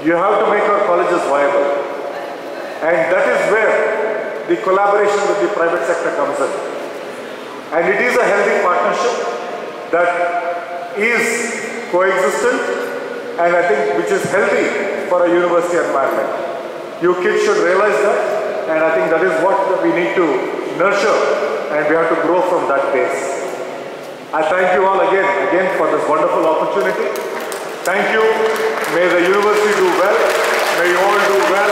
You have to make our colleges viable. And that is where the collaboration with the private sector comes in. And it is a healthy partnership that is coexistent and I think which is healthy for a university environment. You kids should realize that, and I think that is what we need to nurture, and we have to grow from that base. I thank you all again for this wonderful opportunity. Thank you. May the university do well. May you all do well.